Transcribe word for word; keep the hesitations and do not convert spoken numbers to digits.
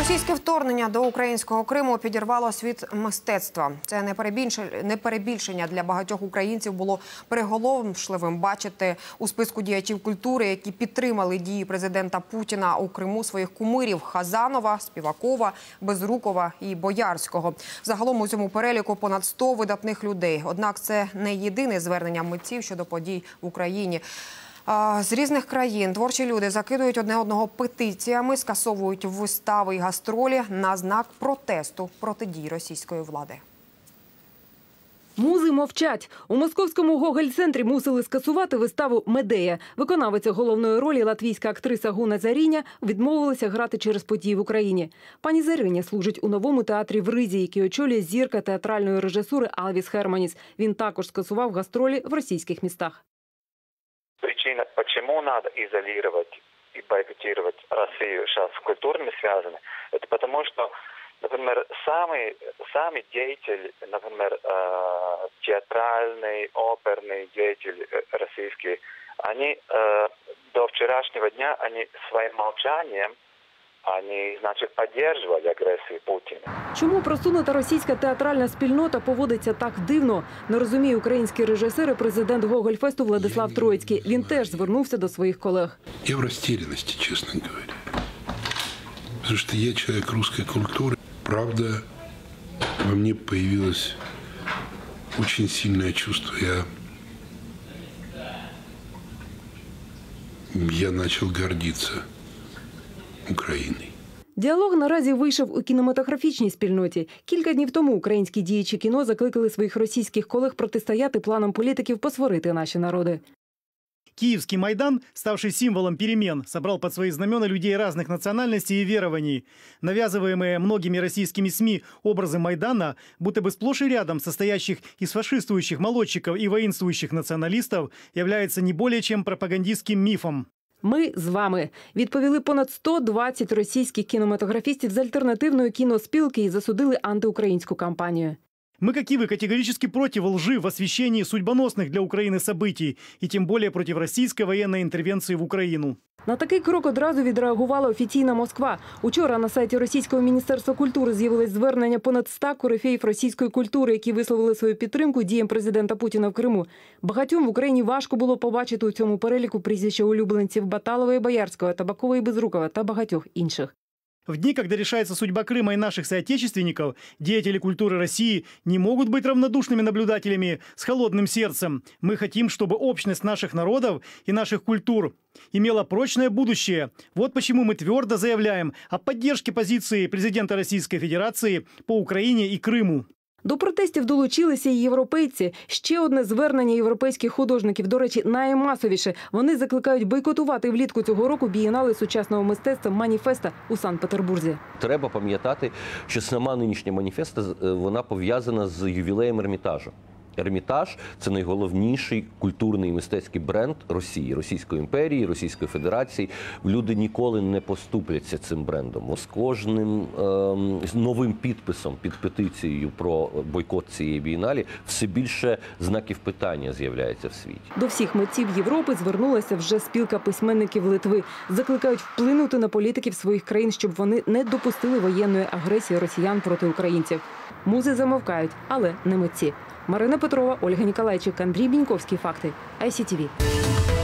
Російське вторгнення до українського Криму підірвало світ мистецтва. Це не перебільшення для багатьох українців було приголомшливим бачити у списку діячів культури, які підтримали дії президента Путіна у Криму, своїх кумирів Хазанова, Співакова, Безрукова і Боярського. Загалом у цьому переліку понад сто видатних людей. Однак це не єдине звернення митців щодо подій в Україні. З різних країн творчі люди закидують одне одного петиціями, скасовують вистави і гастролі на знак протесту проти дій російської влади. Музи мовчать. У московському Гоголь-центрі мусили скасувати виставу «Медея». Виконавиця головної ролі, латвійська актриса Гуна Заріня, відмовилася грати через події в Україні. Пані Зариня служить у новому театрі в Ризі, який очолює зірка театральної режисури Алвіс Херманіс. Він також скасував гастролі в російських містах. Причина, почему надо изолировать и бойкотировать Россию сейчас в культурном связано, это потому что, например, самый, самый деятель, например, театральный, оперный деятель российский, они до вчерашнего дня, они своим молчанием, Вони, значить, підтримували агресію Путіна. Чому просунута російська театральна спільнота поводиться так дивно, не розуміє український режисер і президент Гоголь-фесту Владислав Троїцький. Він теж звернувся до своїх колег. Я в розтерянності, чесно говоря. Тому що я чоловік русської культури. Правда, во мне появилось очень сильное чувство. Я, я начал гордиться Україною. Діалог наразі вийшов у кінематографічній спільноті. Кілька днів тому українські діячі кіно закликали своїх російських колег протистояти планам політиків посварити наші народи. Киевский Майдан, ставший символом перемен, собрал под свои знамена людей разных национальностей и верований. Навязываемые многими российскими СМИ образы Майдана, будто бы сплошь и рядом состоящих из фашистующих молодчиков и воинствующих националистов, является не более чем пропагандистским мифом. Ми з вами. Відповіли понад сто двадцять російських кінематографістів з альтернативної кіноспілки і засудили антиукраїнську кампанію. Мы, как и вы, категорически против лжи в освещении судьбоносных для Украины событий, и тем более против российской военной интервенции в Украину. На такий крок одразу відреагувала офіційна Москва. Учора на сайті Російського міністерства культури з'явилось звернення понад ста корифеїв російської культури, які висловили свою підтримку діям президента Путіна в Криму. Багатьом в Україні важко було побачити у цьому переліку прізвища улюбленців Баталова і Боярського, Табакова і Безрукова та багатьох інших. В дни, когда решается судьба Крыма и наших соотечественников, деятели культуры России не могут быть равнодушными наблюдателями с холодным сердцем. Мы хотим, чтобы общность наших народов и наших культур имела прочное будущее. Вот почему мы твердо заявляем о поддержке позиции президента Российской Федерации по Украине и Крыму. До протестів долучилися і європейці. Ще одне звернення європейських художників, до речі, наймасовіше. Вони закликають бойкотувати влітку цього року бієнале сучасного мистецтва «Маніфеста» у Санкт-Петербурзі. Треба пам'ятати, що сама нинішня «Маніфеста» вона пов'язана з ювілеєм Ермітажу. Ермітаж – це найголовніший культурний і мистецький бренд Росії, Російської імперії, Російської Федерації. Люди ніколи не поступляться цим брендом. З кожним ем, новим підписом під петицією про бойкот цієї бієналі все більше знаків питання з'являється в світі. До всіх митців Європи звернулася вже спілка письменників Литви. Закликають вплинути на політиків своїх країн, щоб вони не допустили воєнної агресії росіян проти українців. Музи замовкають, але не митці. Марина Петрова, Ольга Ніколайчик, Андрій Біньковський. Факти. ай сі ті ві.